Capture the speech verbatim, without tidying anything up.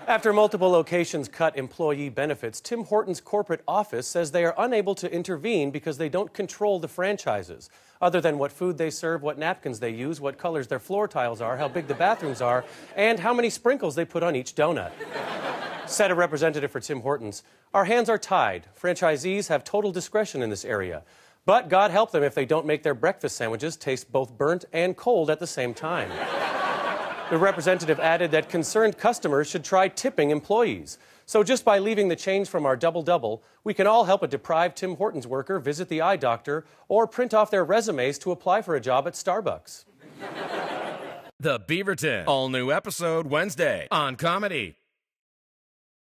After multiple locations cut employee benefits, Tim Hortons corporate office says they are unable to intervene because they don't control the franchises. Other than what food they serve, what napkins they use, what colors their floor tiles are, how big the bathrooms are, and how many sprinkles they put on each donut. Said a representative for Tim Hortons, "Our hands are tied. Franchisees have total discretion in this area. But God help them if they don't make their breakfast sandwiches taste both burnt and cold at the same time." The representative added that concerned customers should try tipping employees. So just by leaving the change from our double-double, we can all help a deprived Tim Hortons worker visit the eye doctor or print off their resumes to apply for a job at Starbucks. The Beaverton. All new episode Wednesday on Comedy.